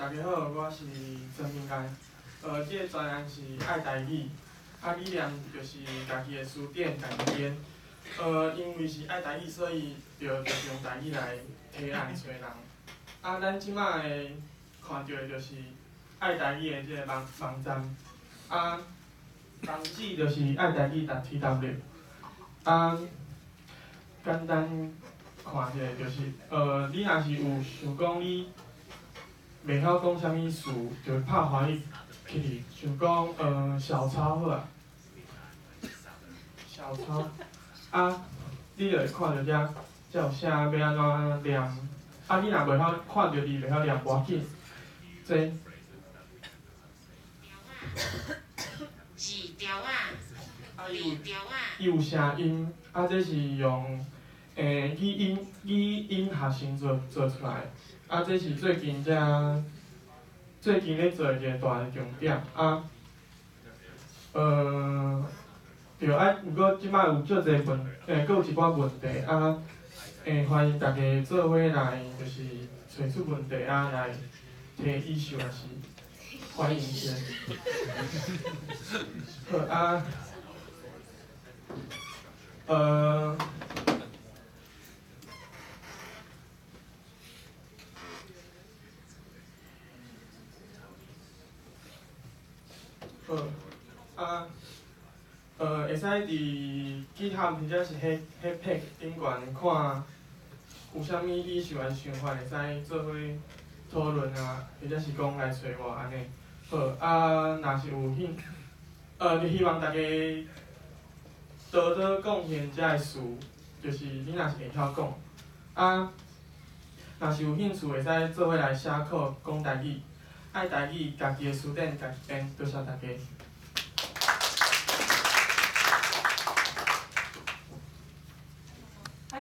大家好，我是陈明干。这个专案是爱台语，理念就是家己的书店家己编。因为是爱台语，所以就是用台语来提案找人。咱即马的看到的就是爱台语的这个网站。网址就是爱台语.tw。简单看一下就是，你若是有想讲你袂晓讲啥物词，就拍华语去，像讲小抄好啊，小抄你就会看到遮有写要安怎念，你若袂晓看到字袂晓念，无要紧，这字条啊，字条啊， 伊有声音，这是用语音合成做出来，这是最近咧做一个大的重点对毋过即摆有足侪佫有一寡问题欢迎大家做伙来，就是找出问题来提意见也是欢迎的。好会使伫GitHub或者是迄 page 顶悬看有啥物意想还是想法，会使做伙讨论或者是讲来找我安尼。好若是有就希望大家多多贡献遮个事，就是你若是会晓讲若是有兴趣，会使做伙来写课讲台语，爱台语，家己的书店家己编，多谢大家。